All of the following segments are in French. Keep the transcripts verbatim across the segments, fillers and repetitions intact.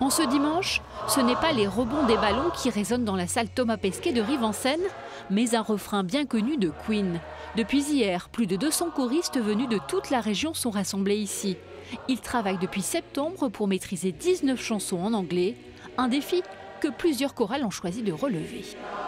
En ce dimanche, ce n'est pas les rebonds des ballons qui résonnent dans la salle Thomas Pesquet de Rive-en-Seine, mais un refrain bien connu de Queen. Depuis hier, plus de deux cents choristes venus de toute la région sont rassemblés ici. Ils travaillent depuis septembre pour maîtriser dix-neuf chansons en anglais, un défi que plusieurs chorales ont choisi de relever.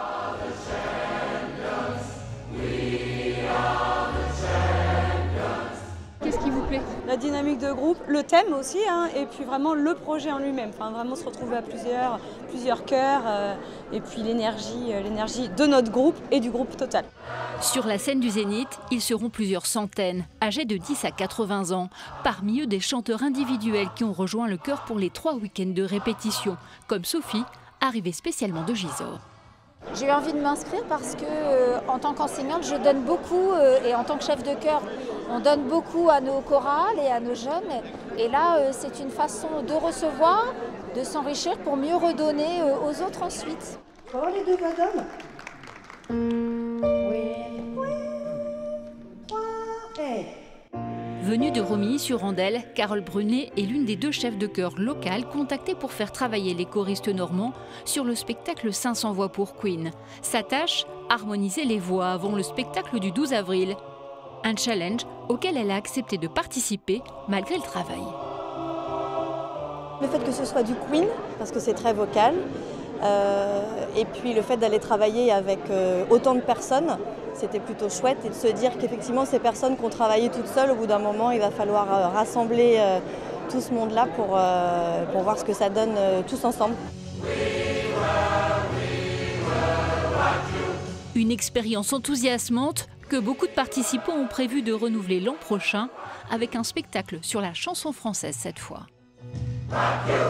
Qu'est-ce qui vous plaît? La dynamique de groupe, le thème aussi, hein, et puis vraiment le projet en lui-même. Enfin, vraiment se retrouver à plusieurs, plusieurs chœurs, euh, et puis l'énergie, euh, l'énergie de notre groupe et du groupe total. Sur la scène du Zénith, ils seront plusieurs centaines, âgés de dix à quatre-vingts ans. Parmi eux, des chanteurs individuels qui ont rejoint le chœur pour les trois week-ends de répétition, comme Sophie, arrivée spécialement de Gisors. J'ai eu envie de m'inscrire parce que, euh, en tant qu'enseignante, je donne beaucoup, euh, et en tant que chef de chœur, on donne beaucoup à nos chorales et à nos jeunes. Et là, euh, c'est une façon de recevoir, de s'enrichir pour mieux redonner euh, aux autres ensuite. Oh, les deux bonhommes. Oui, oui, trois, et... Venue de Romilly-sur-Andelle, Carole Brunet est l'une des deux chefs de chœur locales contactées pour faire travailler les choristes normands sur le spectacle cinq cents voix pour Queen. Sa tâche, harmoniser les voix avant le spectacle du douze avril. Un challenge auquel elle a accepté de participer malgré le travail. Le fait que ce soit du Queen, parce que c'est très vocal, euh, et puis le fait d'aller travailler avec euh, autant de personnes, c'était plutôt chouette, et de se dire qu'effectivement ces personnes qui ont travaillé toutes seules, au bout d'un moment il va falloir euh, rassembler euh, tout ce monde-là pour, euh, pour voir ce que ça donne euh, tous ensemble. Une expérience enthousiasmante que beaucoup de participants ont prévu de renouveler l'an prochain avec un spectacle sur la chanson française cette fois.